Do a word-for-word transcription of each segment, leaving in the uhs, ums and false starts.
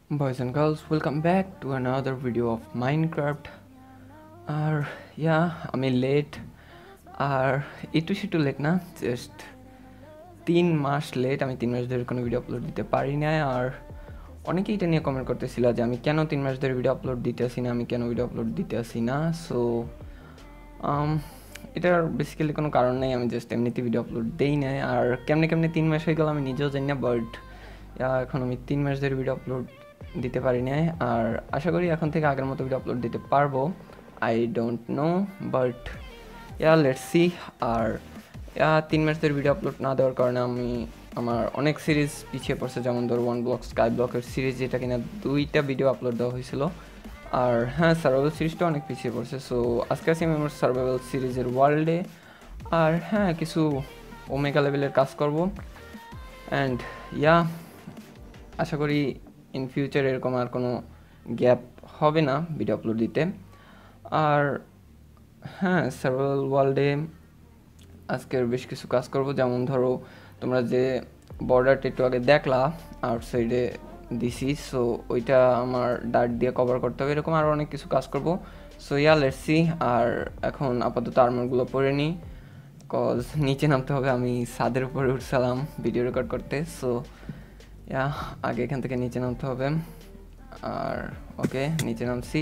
Boys and girls, welcome back to another video of Minecraft. আর ইয়া আমি late আর একটু সেটু late না, just তিন মাস late. আমি তিন মাস ধরে কোনো ভিডিও আপলোড দিতে পারি না। আর অনেকেই এটা নিয়ে কমেন্ট করতেছিল যে আমি কেন তিন মাস ধরে ভিডিও আপলোড দিতে আসি না, আমি কেন ভিডিও আপলোড দিতে আসি না। সো এটার বেসিক্যালি কোনো কারণ নেই, আমি জাস্ট এমনিতে ভিডিও আপলোড দেই না। আর কেমনে কেমনে তিন মাস হয়ে গেল আমি নিজেও জানি না, বাট এখন আমি তিন মাস ধরে ভিডিও আপলোড দিতে পারি না। আর আশা করি এখন থেকে আগের মতো ভিডিও আপলোড দিতে পারবো। I don't know, but yeah let's see. আর ইয়া তিন মাস ধরে ভিডিও আপলোড না দেওয়ার কারণে আমি আমার অনেক সিরিজ পিছিয়ে পড়ছে, যেমন ধর ওয়ান ব্লক স্কাই ব্লকের সিরিজ, যেটা কিনা দুইটা ভিডিও আপলোড দেওয়া হয়েছিল। আর হ্যাঁ, সার্ভাইভাল সিরিজটা অনেক পিছিয়ে পড়ছে। সো আজকে আছি আমি আমার সার্ভাইভাল সিরিজের ওয়ার্ল্ডে। আর হ্যাঁ, কিছু ওমেগা লেভেলের কাজ করব। অ্যান্ড ইয়া আশা করি ইন ফিউচার এরকম আর কোনো গ্যাপ হবে না ভিডিও আপলোড দিতে। আর হ্যাঁ, সার্ভাইভাল ওয়ার্ল্ডে আজকের বেশ কিছু কাজ করব, যেমন ধরো তোমরা যে বর্ডারটা একটু আগে দেখলা আউটসাইডে দিছি, সো ওইটা আমার ডার্ট দিয়ে কভার করতে হবে। এরকম আরও অনেক কিছু কাজ করব। So yeah let's see. আর এখন আপাতত আর্মারগুলো পরে নিই, কজ নিচে নামতে হবে। আমি ছাদের উপরে উঠছিলাম ভিডিও রেকর্ড করতে। সো ইয়া আগে এখান থেকে নিচে নামতে হবে। আর ওকে, নিচে নামছি।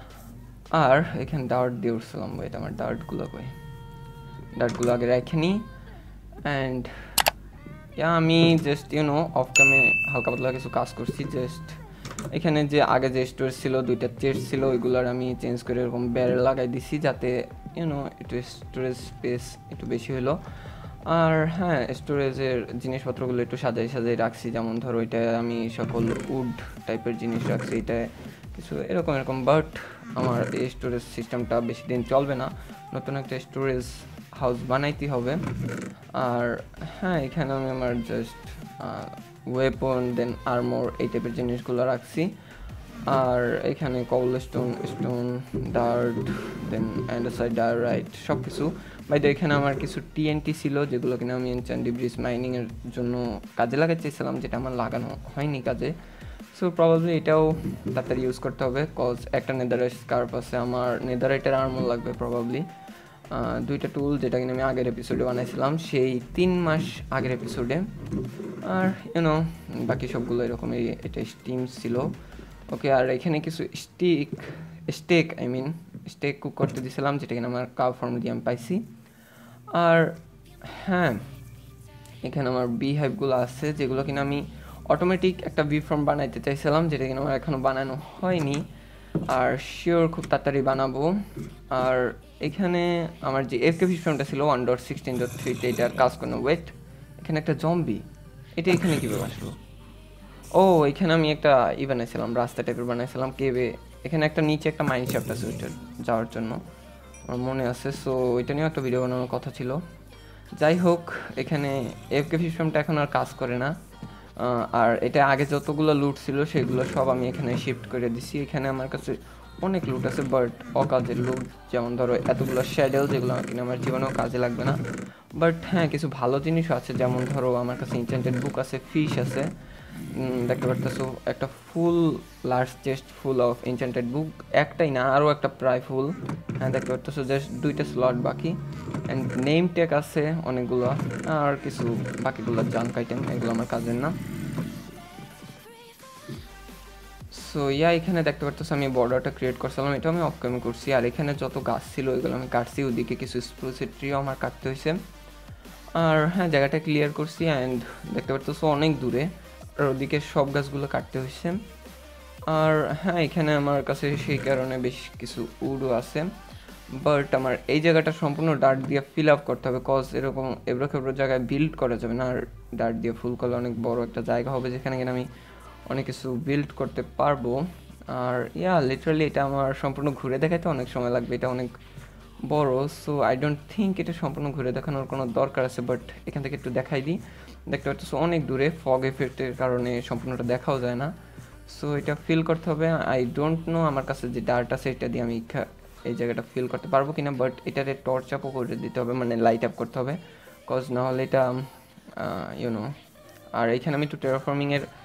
আর এখানে ডার্ট দিয়ে উঠছিলাম, এটা আমার ডার্টগুলো কই, ডার্টগুলো আগে রেখে নিই। অ্যান্ড ইয়া আমি জাস্ট ইউনো অফ ক্যামে হালকা পাতলা কিছু কাজ করছি। জাস্ট এখানে যে আগে যে স্টোরেজ ছিল, দুইটা চেস্ট ছিল, ওইগুলোর আমি চেঞ্জ করে এরকম ব্যারেল লাগাই দিছি, যাতে ইউনো একটু স্টোরেজ স্পেস একটু বেশি হলো। আর হ্যাঁ, স্টোরেজের জিনিসপত্রগুলো একটু সাজাই সাজাই রাখছি, যেমন ধরো এটা আমি সকল উড টাইপের জিনিস রাখছি, এটা কিছু এরকম এরকম। বাট আমার এই স্টোরেজ সিস্টেমটা বেশি দিন চলবে না, নতুন একটা স্টোরেজ হাউস বানাইতে হবে। আর হ্যাঁ, এখানে আমি আমার জাস্ট ওয়েপন দেন আর্মর এই টাইপের জিনিসগুলো রাখছি। আর এখানে cobble stone stone dirt then andesite diorite সব কিছু। বাই দ্য এখানে আমার কিছু টিএনটি ছিল, যেগুলো কিনা আমি এনচ্যান্ট ডিব্রিজ মাইনিংয়ের জন্য কাজে লাগাতে চেয়েছিলাম, যেটা আমার লাগানো হয়নি কাজে। সো প্রবাবলি এটাও তাড়াতাড়ি ইউজ করতে হবে, কজ একটা নেদারাইট স্কার্প আছে, আমার নেদারাইটের আর্মর লাগবে প্রবাবলি। দুইটা টুল, যেটা কিনা আমি আগের এপিসোডে বানাইছিলাম, সেই তিন মাস আগের এপিসোডে। আর ইউনো বাকি সবগুলো এরকমই, এটা স্টিম ছিল। ওকে, আর এখানে কিছু stick steak I mean steak cook করতে দিয়েছিলাম, যেটা কিনা আমার কাউ ফর্ম দিয়ে আমি পাইছি। আর হ্যাঁ, এখানে আমার বি হাইভগুলো আছে, যেগুলো কিনা আমি অটোমেটিক একটা বি ফর্ম বানাইতে চাইছিলাম, যেটা কিনা আমার এখনও বানানো হয়নি। আর শিওর খুব তাড়াতাড়ি বানাবো। আর এখানে আমার যে এফকে ফর্মটা ছিল ওয়ান ডট সিক্সটিন ডট থ্রিতে, এটার কাজ কোনো ওয়েট। এখানে একটা জম্বি, এটা এখানে কীভাবে আসলো? ও, এখানে আমি একটা ই বানাইছিলাম, রাস্তা টাইপের বানাইছিলাম কেবে। এখানে একটা নিচে একটা মাইন শাফট আছে, ওইটা যাওয়ার জন্য আমার মনে আছে। সো ওইটা নিয়েও একটা ভিডিও বানানোর কথা ছিল। যাই হোক, এখানে এফকে সিস্টেমটা এখন আর কাজ করে না। আর এটা আগে যতগুলো লুট ছিল সেগুলো সব আমি এখানে শিফট করে দিছি। এখানে আমার কাছে অনেক লুট আছে, বাট অকাজের লুট, যেমন ধরো এতগুলো শ্যাডেল, যেগুলো কিনা আমার জীবনেও কাজে লাগবে না। বাট হ্যাঁ, কিছু ভালো জিনিসও আছে, যেমন ধরো আমার কাছে ইনচেন্টেড বুক আছে, ফিশ আছে, দেখতে পারতেছো একটা full large chest full of enchanted book, একটাই না আরও একটা প্রায় ফুল। হ্যাঁ, দেখতে পারতেছো জাস্ট দুইটা স্লট বাকি। অ্যান্ড নেম ট্যাগ আছে অনেকগুলো, আর কিছু বাকিগুলো জাঙ্ক আইটেম, এগুলো আমার কাজের না। সো ইয়া এখানে দেখতে পারতেছো আমি বর্ডারটা ক্রিয়েট করছিলাম, এটা আমি অফকামে করছি। আর এখানে যত গাছ ছিল ওইগুলো আমি কাটছি, ওদিকে কিছু স্প্রুসের ট্রিও আমার কাটতে হয়েছে। আর হ্যাঁ, জায়গাটা ক্লিয়ার করছি। অ্যান্ড দেখতে পারতেছো অনেক দূরে, আর ওদিকে সব গাছগুলো কাটতে হয়েছে। আর হ্যাঁ, এখানে আমার কাছে সেই কারণে বেশ কিছু উডও আছে, বাট আমার এই জায়গাটা সম্পূর্ণ ডার্ট দিয়ে ফিল আপ করতে হবে, কজ এরকম এবড়ো খেবড়ো জায়গায় বিল্ড করা যাবে না। আর ডার্ট দিয়ে ফুল করলে অনেক বড় একটা জায়গা হবে, যেখানে কিনা আমি অনেক কিছু বিল্ড করতে পারবো। আর ইয়া লিটারালি এটা আমার সম্পূর্ণ ঘুরে দেখাইতে অনেক সময় লাগবে, এটা অনেক বড়। সো আই ডোন্ট থিঙ্ক এটা সম্পূর্ণ ঘুরে দেখানোর কোনো দরকার আছে, বাট এখান থেকে একটু দেখাই দিই। দেখতে পাচ্ছ অনেক দূরে, ফগ এফেক্টের কারণে সম্পূর্ণটা দেখাও যায় না। সো এটা ফিল করতে হবে। আই ডোন্ট নো আমার কাছে যে ডার্ট আছে এটা দিয়ে আমি এই জায়গাটা ফিল করতে পারবো কিনা, বাট এটাতে টর্চ আপও করে দিতে হবে, মানে লাইট আপ করতে হবে, কজ নাহলে এটা ইউনো। আর এখানে আমি একটু টেরাফর্মিংয়ের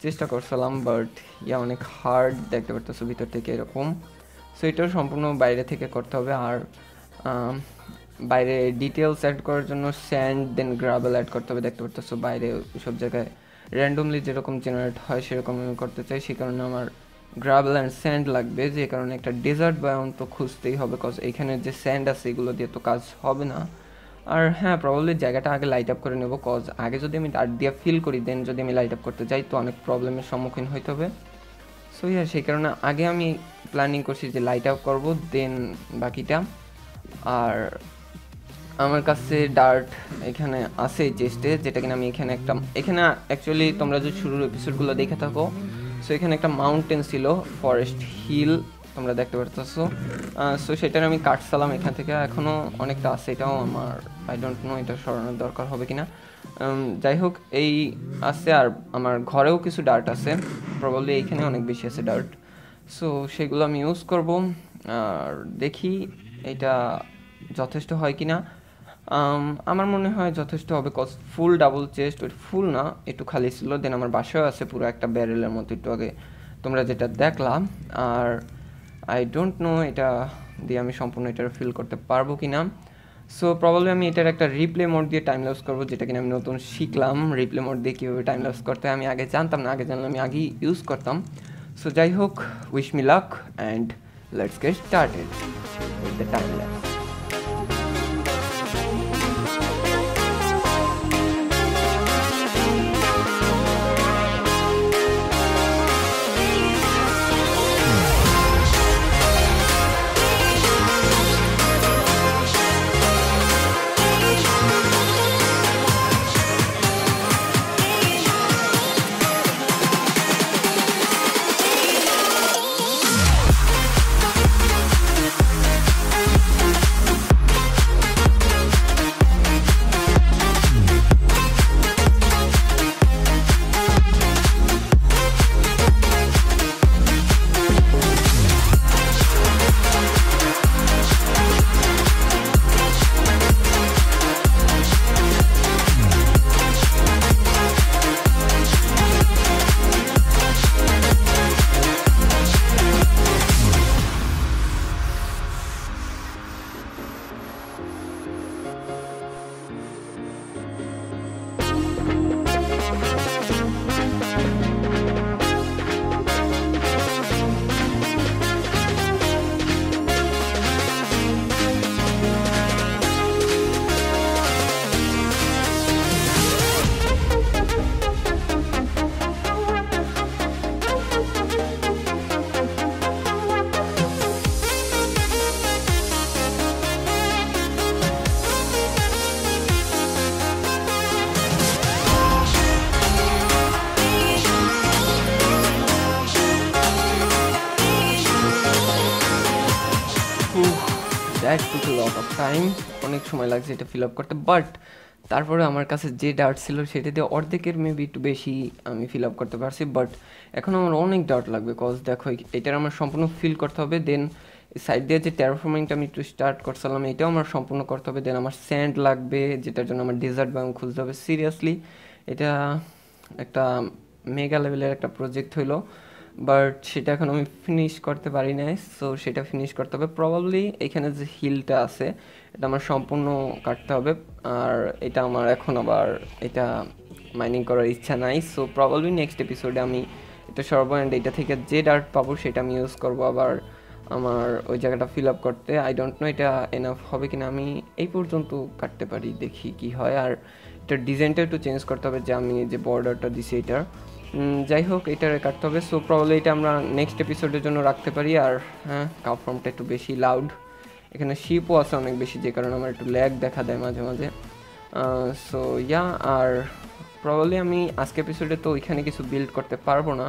চেষ্টা করছিলাম, বাট ইয়া অনেক হার্ড দেখতে পারতেছো ভিতর থেকে এরকম। সো এটাও সম্পূর্ণ বাইরে থেকে করতে হবে। আর বাইরে ডিটেলস অ্যাড করার জন্য স্যান্ড দেন গ্রাভেল অ্যাড করতে হবে। দেখতে পারতেছো বাইরে সব জায়গায় র্যান্ডমলি যেরকম জেনারেট হয় সেরকম আমি করতে চাই, সেই কারণে আমার গ্রাভেল অ্যান্ড স্যান্ড লাগবে। যে কারণে একটা ডেজার্ট বায়োম তো খুঁজতেই হবে, কজ এইখানে যে স্যান্ড আছে এগুলো দিয়ে তো কাজ হবে না। আর হ্যাঁ, প্রবলি জায়গাটা আগে লাইট আপ করে নেব, কজ আগে যদি আমি ডার্ট দিয়ে ফিল করি দেন যদি আমি লাইট আপ করতে যাই তো অনেক প্রবলেমের সম্মুখীন হইতে হবে। সো ইয়া সেই কারণে আগে আমি প্ল্যানিং করছি যে লাইট আপ করবো দেন বাকিটা। আর আমার কাছে ডার্ট এখানে আছে চেস্টে, যেটা কিনা আমি এখানে একটা এখানে অ্যাকচুয়ালি তোমরা যদি শুরুর এপিসোডগুলো দেখে থাকো, সো এখানে একটা মাউন্টেন ছিল, ফরেস্ট হিল তোমরা দেখতে পারতেছো। সো সেটার আমি কাটছিলাম এখান থেকে, এখনও অনেকটা আছে, এটাও আমার আই ডোন্ট নো এটা সরানোর দরকার হবে কিনা। যাই হোক এই আছে। আর আমার ঘরেও কিছু ডার্ট আছে, প্রবাবলি এইখানে অনেক বেশি আছে ডার্ট, সো সেগুলো আমি ইউজ করব। আর দেখি এটা যথেষ্ট হয় কিনা। আমার মনে হয় যথেষ্ট হবে, কজ ফুল ডাবল চেস্ট, ওই ফুল না একটু খালি ছিল। দেন আমার বাসায় আছে পুরো একটা ব্যারেলের মতো একটু আগে তোমরা যেটা দেখলাম। আর আই ডোন্ট নো এটা দিয়ে আমি সম্পূর্ণ এটা ফিল করতে পারবো কি না। সো প্রবাবলি আমি এটার একটা রিপ্লে মোড দিয়ে টাইম লস করবো, যেটা কিনা আমি নতুন শিখলাম। রিপ্লে মোড দিয়ে কীভাবে টাইম লস করতে হয় আমি আগে জানতাম না, আগে জানলে আমি আগেই ইউজ করতাম। সো যাই হোক, wish me luck and let's get started with the time lapse. That took lot of time, অনেক সময় লাগছে এটা ফিল আপ করতে। বাট তারপরে আমার কাছে যে ডার্ট ছিল সেটা দিয়ে অর্ধেকের মেবি একটু বেশি আমি ফিল আপ করতে পারছি। বাট এখন আমার অনেক ডার্ট লাগবে, কজ দেখো এটার আমার সম্পূর্ণ ফিল করতে হবে। দেন সাইড দিয়ে যে টেরাফর্মিংটা আমি একটু স্টার্ট করছিলাম এটাও আমার সম্পূর্ণ করতে হবে। দেন আমার স্যান্ড লাগবে, যেটার জন্য আমার ডেজার্ট বায়োম খুঁজতে হবে। সিরিয়াসলি এটা একটা মেগা লেভেলের একটা প্রজেক্ট হইলো, বাট সেটা এখন আমি ফিনিশ করতে পারি নাই। সো সেটা ফিনিশ করতে হবে। প্রবাবলি এখানে যে হিলটা আছে এটা আমার সম্পূর্ণ কাটতে হবে। আর এটা আমার এখন আবার এটা মাইনিং করার ইচ্ছা নাই। সো প্রবাবলি নেক্সট এপিসোডে আমি এটা সর্ব অ্যান্ড এটা থেকে যে ডার্ট পাবো সেটা আমি ইউজ করবো আবার আমার ওই জায়গাটা ফিল আপ করতে। আই ডোন্ট নো এটা এনাফ হবে কিনা, আমি এই পর্যন্ত কাটতে পারি, দেখি কি হয়। আর এটার ডিজাইনটা একটু চেঞ্জ করতে হবে, যে আমি যে বর্ডারটা দিছি এটার। যাই হোক এটার কাটতে হবে। সো প্রবাবলি এটা আমরা নেক্সট এপিসোডের জন্য রাখতে পারি। আর হ্যাঁ, কাউ ফর্মটা একটু বেশি লাউড, এখানে শিপও আছে অনেক বেশি, যে কারণে আমার একটু ল্যাগ দেখা দেয় মাঝে মাঝে। সো ইয়া, আর প্রবাবলি আমি আজকে এপিসোডে তো ওইখানে কিছু বিল্ড করতে পারবো না।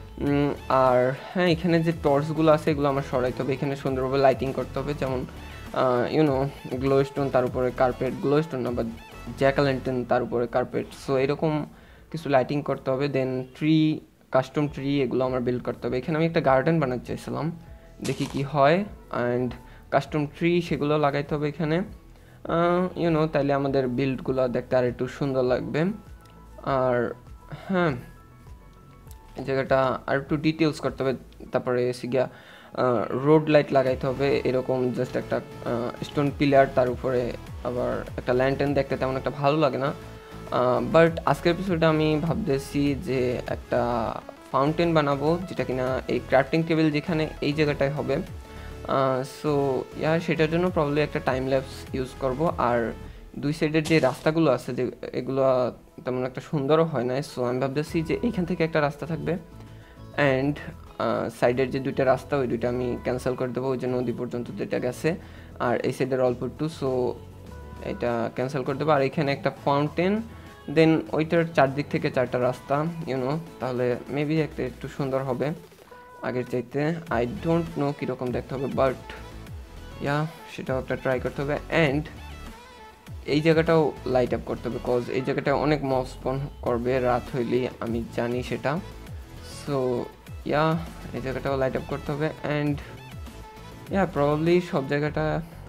আর হ্যাঁ, এখানে যে টর্চগুলো আছে এগুলো আমার সরাইতে হবে, এখানে সুন্দরভাবে লাইটিং করতে হবে, যেমন ইউনো গ্লো স্টোন, তার উপরে কার্পেট, গ্লো স্টোন না বা জ্যাকালেন্টেন, তার উপরে কার্পেট। সো এরকম কিছু লাইটিং করতে হবে। দেন ট্রি, কাস্টম ট্রি, এগুলো আমার বিল্ড করতে হবে। এখানে আমি একটা গার্ডেন বানাতে চাইছিলাম, দেখি কি হয়। অ্যান্ড কাস্টম ট্রি সেগুলো লাগাইতে হবে এখানে, ইউনো, তাইলে আমাদের বিল্ডগুলো দেখতে আর একটু সুন্দর লাগবে। আর হ্যাঁ, এই জায়গাটা আর একটু ডিটেলস করতে হবে, তারপরে এসে গিয়া রোড লাইট লাগাইতে হবে, এরকম জাস্ট একটা স্টোন পিলার, তার উপরে আবার একটা ল্যান্টার্ন, দেখতে তেমন একটা ভালো লাগে না। বাট আজকের এপিসোডে আমি ভাবতেছি যে একটা ফাউন্টেন বানাবো, যেটা কিনা এই ক্রাফটিং টেবিল যেখানে এই জায়গাটায় হবে। সো ইয়া সেটার জন্য প্রবলি একটা টাইম ল্যাপস ইউজ করব। আর দুই সাইডের যে রাস্তাগুলো আছে, যে এগুলো তেমন একটা সুন্দরও হয় না, সো আমি ভাবতেছি যে এইখান থেকে একটা রাস্তা থাকবে, অ্যান্ড সাইডের যে দুইটা রাস্তা ওই দুইটা আমি ক্যান্সেল করে দেবো, ওই যে নদী পর্যন্ত যেটা গেছে, আর এই সাইডের অল্প একটু, সো এটা ক্যান্সেল করে দেবো। আর এখানে একটা ফাউন্টেন, দেন ওইটার চারদিক থেকে চারটা রাস্তা, ইউনো, তাহলে মেবি একটা একটু সুন্দর হবে আগের চাইতে। আই ডোন্ট নো কীরকম দেখতে হবে, বাট ইয়া সেটাও একটা ট্রাই করতে হবে। অ্যান্ড এই জায়গাটাও লাইট আপ করতে হবে, কজ এই জায়গাটা অনেক মব স্পন করবে রাত হইলেই, আমি জানি সেটা। সো ইয়া এই জায়গাটাও লাইট আপ করতে হবে। অ্যান্ড ইয়া প্রবাবলি সব জায়গাটা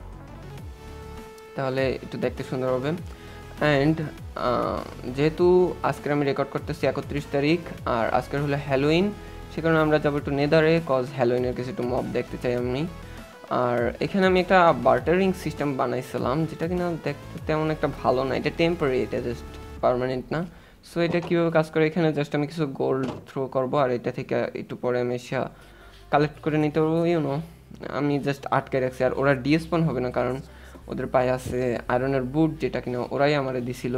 তাহলে একটু দেখতে সুন্দর হবে। অ্যান্ড যেহেতু আজকের আমি রেকর্ড করতেছি একত্রিশ তারিখ, আর আজকের হলো হ্যালোইন, সে কারণে আমরা যাবো একটু নেদারে, কজ হ্যালোইনের কিছু একটু মব দেখতে চাই আমি। আর এখানে আমি একটা বার্টারিং সিস্টেম বানাইছিলাম, যেটা কিনা দেখতে তেমন একটা ভালো না, এটা টেম্পোরারি, এটা জাস্ট পার্মানেন্ট না। সো এটা কীভাবে কাজ করে, এখানে জাস্ট আমি কিছু গোল্ড থ্রো করবো, আর এটা থেকে একটু পরে আমি এসে কালেক্ট করে নিতে পারবো, ইউনো। আমি জাস্ট আটকে রাখছি, আর ওরা ডিএসপন হবে না, কারণ ওদের পায়ে আছে আয়রনের বুট, যেটা কিনা ওরাই আমারে দিছিল,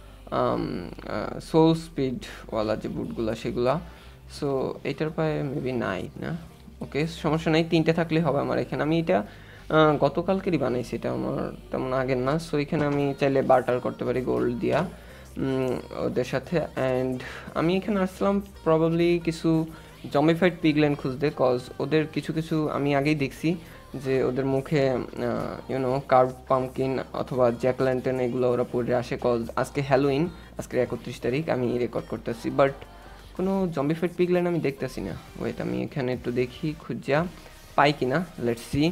সোল স্পিডওয়ালা যে বুটগুলো সেগুলা। সো এইটার পায়ে মেবি নাই না, ওকে সমস্যা নাই, তিনটে থাকলেই হবে আমার এখানে। আমি এটা গতকালকেরই বানাইছি, এটা আমার তেমন আগের না। সো এখানে আমি চাইলে বার্টার করতে পারি গোল্ড দিয়া ওদের সাথে। অ্যান্ড আমি এখানে আসলাম প্রবাবলি কিছু জম্বিফাইড পিগল্যান্ড খুঁজতে, কজ ওদের কিছু কিছু আমি আগেই দেখছি যে ওদের মুখে ইউনো কার্ভ পাম্পকিন অথবা জ্যাক ল্যান্টার্ন এগুলো ওরা পরে আসে, কজ আজকে হ্যালোইন, আজকে একত্রিশ তারিখ আমি রেকর্ড করতেছি, বাট কোনো জম্বিফাইড পিগল্যান্ড আমি দেখতেছি না। ওয়েট আমি এখানে একটু দেখি খুঁজা পাই কিনা, let's see.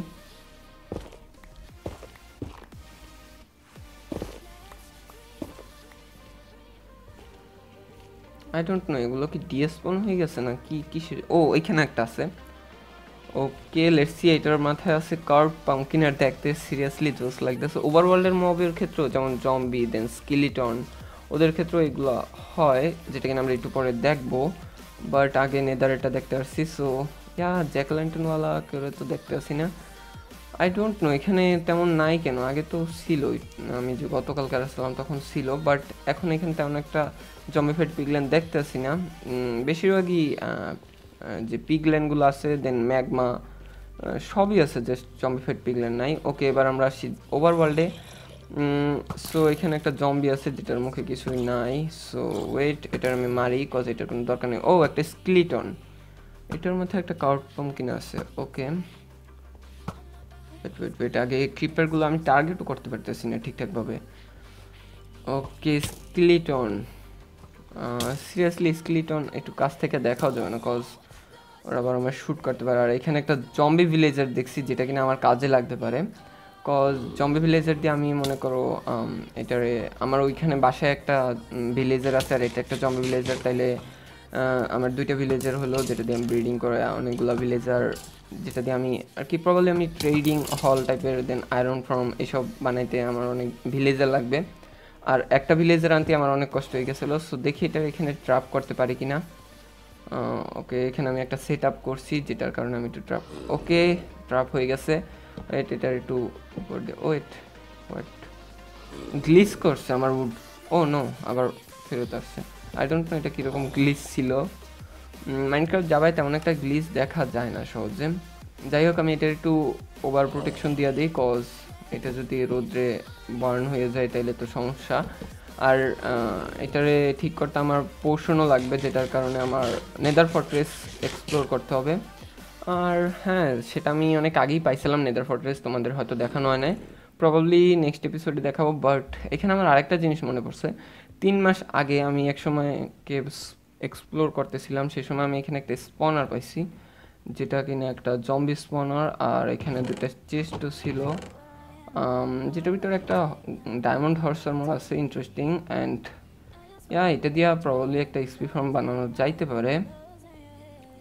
I don't know এগুলো কি ডিএসপন হয়ে গেছে না কি কিসের, ও এখানে একটা আছে, ওকে লেটস সি। এটার মাথায় আছে কার্ভ পাম্পকিন, আর দেখতে সিরিয়াসলি জোস লাগতেছে। ওভারওয়ার্ল্ডের মবের ক্ষেত্রেও যেমন জম্বি দেন স্কেলিটন, ওদের ক্ষেত্রেও এগুলো হয়, যেটা কিনা আমরা একটু পরে দেখবো, বাট আগে নেদারেটা দেখতে পারছি। সো ইয়া জ্যাক ল্যান্টার্নওয়ালা কেউ তো দেখতে পাচ্ছি না, আই ডোন্ট নো এখানে তেমন নাই কেন, আগে তো ছিল, আমি যে গতকালকে আসলাম তখন ছিল, বাট এখন এখানে তেমন একটা জম্বিফাইড পিগল্যান্ড দেখতে পাচ্ছি না। বেশিরভাগই যে পিগল্যান্ডগুলো আছে দেন ম্যাগমা সবই আছে, জাস্ট জম্বিফাইড পিগল্যান্ড নাই। ওকে এবার আমরা আসি ওভারওয়ার্ল্ডে। সো এখানে একটা জম্বি আছে যেটার মুখে কিছুই নাই, সো ওয়েট এটার আমি মারি, কজ এটার কোনো দরকার নেই। ও একটা স্কেলিটন, এটার মধ্যে একটা কার্ভ পাম্পকিন আছে, ওকে ওয়েট ওয়েট ওয়েট আগে ক্রিপারগুলো আমি টার্গেটও করতে পারতেছি না ঠিকঠাকভাবে। ওকে স্কেলিটন, সিরিয়াসলি স্কেলিটন একটু কাছ থেকে দেখাও যাবে না, কজ ওরা আবার আমার শ্যুট করতে পারে। আর এখানে একটা জম্বি ভিলেজার দেখছি, যেটা কিনা আমার কাজে লাগতে পারে, কজ জম্বি ভিলেজার দিয়ে আমি মনে করো এটারে আমার ওইখানে বাসায় একটা ভিলেজার আছে, আর এটা একটা জম্বি ভিলেজার, তাইলে আমার দুইটা ভিলেজার হলো, যেটা দিয়ে আমি ব্রিডিং করে অনেকগুলো ভিলেজার, যেটা দিয়ে আমি আর কি প্রবাবলি আমি ট্রেডিং হল টাইপের দেন আয়রন ফর্ম এসব বানাইতে আমার অনেক ভিলেজার লাগবে, আর একটা ভিলেজার আনতে আমার অনেক কষ্ট হয়ে গেছিলো। সো দেখি এটা এখানে ট্র্যাপ করতে পারি কিনা। ওকে এখানে আমি একটা সেট আপ করছি, যেটার কারণে আমি একটু ট্র্যাপ, ওকে ট্র্যাপ হয়ে গেছে। ওয়েট এটার একটু উপর দিয়ে, ওয়েট ওয়েট গ্লিচ করছে আমার উড, ও নো আবার ফেরত আসছে, আই ডোন্ট নো এটা কীরকম গ্লিচ ছিল। মাইনক্রাফট জাভায় তেমন একটা গ্লিচ দেখা যায় না সহজে। যাই হোক আমি এটার একটু ওভার প্রোটেকশন দিয়ে দিই, কজ এটা যদি রোদ্রে বার্ন হয়ে যায় তাইলে তো সমস্যা। আর এটারে ঠিক করতে আমার পোর্শনও লাগবে, যেটার কারণে আমার নেদার ফর্ট্রেস এক্সপ্লোর করতে হবে। আর হ্যাঁ সেটা আমি অনেক আগেই পাইছিলাম নেদার ফর্ট্রেস, তোমাদের হয়তো দেখানো হয় নাই, প্রবাবলি নেক্সট এপিসোডে দেখাবো। বাট এখানে আমার আরেকটা জিনিস মনে পড়ছে, তিন মাস আগে আমি এক সময় কেভস এক্সপ্লোর করতেছিলাম, সেই সময় আমি এখানে একটা স্পনার পাইছি, যেটা কিনা একটা জম্বি স্পনার, আর এখানে দুটো চেস্টও ছিল, যেটার ভিতরে একটা ডায়মন্ড হর্স আর্মার আছে, ইন্টারেস্টিং। অ্যান্ড ইয়া এটা দিয়া প্রবাবলি একটা এক্সপি ফার্ম বানানো যাইতে পারে।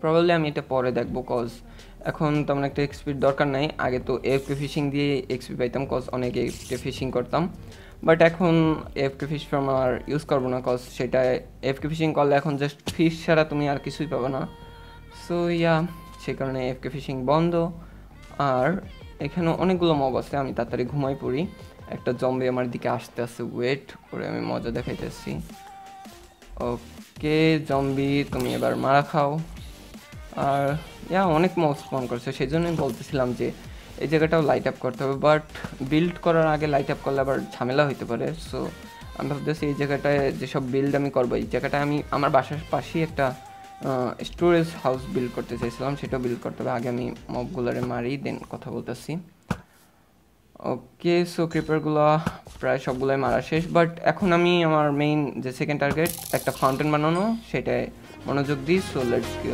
প্রবাবলি আমি এটা পরে দেখবো, কজ এখন তেমন একটা এক্সপির দরকার নাই। আগে তো এফকে ফিশিং দিয়ে এক্সপি পাইতাম, কজ অনেক এফকে ফিশিং করতাম, বাট এখন এফকে ফিশ ফার্ম আর ইউজ করবো না, কজ সেটা এফকে ফিশিং করলে এখন জাস্ট ফিশ ছাড়া তুমি আর কিছুই পাবে না। সো ইয়া, সেই কারণে এফকে ফিশিং বন্ধ। আর এখানে অনেকগুলো মব আছে, আমি তাড়াতাড়ি ঘুমাই পড়ি। একটা জম্বি আমার দিকে আসতে আসতে, ওয়েট করে আমি মজা দেখাইতেছি। ওকে জম্বি, তুমি এবার মারা খাও। আর ইয়া অনেক মব স্পন করছে, সেই জন্যই বলতেছিলাম যে এই জায়গাটাও লাইট আপ করতে হবে, বাট বিল্ড করার আগে লাইট আপ করলে আবার ঝামেলা হইতে পারে। সো আমি ভাবতেছি এই জায়গাটায় যেসব বিল্ড আমি করবো, এই জায়গাটায় আমি আমার বাসার পাশেই একটা স্টোরেজ হাউস বিল্ড করতে চাইছিলাম, সেটাও বিল্ড করতে হবে। আগে আমি মবগুলোরে মারি, দেন কথা বলতেছি। ওকে, সো ক্রিপারগুলো প্রায় সবগুলোই মারা শেষ, বাট এখন আমি আমার মেইন যে সেকেন্ড টার্গেট একটা ফাউন্টেন বানানো, সেটাই মনোযোগ দিই। So let's go.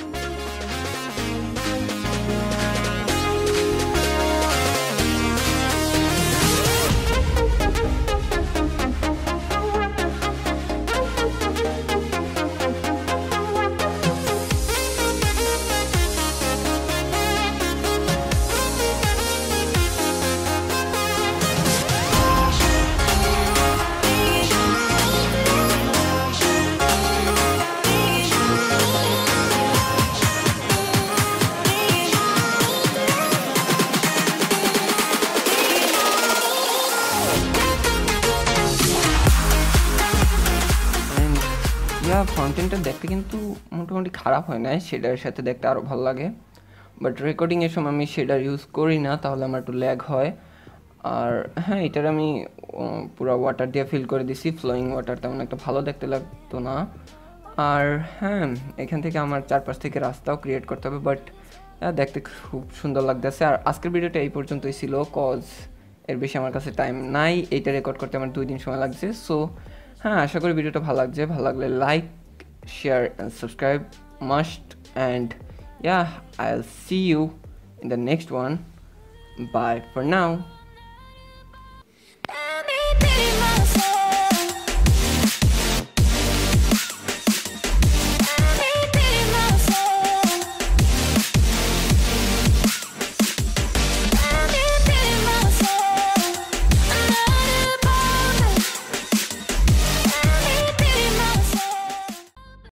ইয়া ফাউন্টেনটা দেখতে কিন্তু মোটামুটি খারাপ হয় না, শেডারের সাথে দেখতে আরও ভালো লাগে, বাট রেকর্ডিংয়ের সময় আমি শেডার ইউজ করি না, তাহলে আমার একটু ল্যাগ হয়। আর হ্যাঁ, এটার আমি পুরো ওয়াটার দিয়ে ফিল করে দিছি, ফ্লোয়িং ওয়াটার, তেমন একটা ভালো দেখতে লাগতো না। আর হ্যাঁ, এখান থেকে আমার চারপাশ থেকে রাস্তাও ক্রিয়েট করতে হবে, বাট দেখতে খুব সুন্দর লাগতেছে। আর আজকের ভিডিওটা এই পর্যন্তই ছিল, কজ এর বেশি আমার কাছে টাইম নাই, এইটা রেকর্ড করতে আমার দুই দিন সময় লাগছে। সো হ্যাঁ, আশা করি ভিডিওটা ভালো লাগছে। ভালো লাগলে like, share and subscribe must, and yeah, I'll see you in the next one. Bye for now.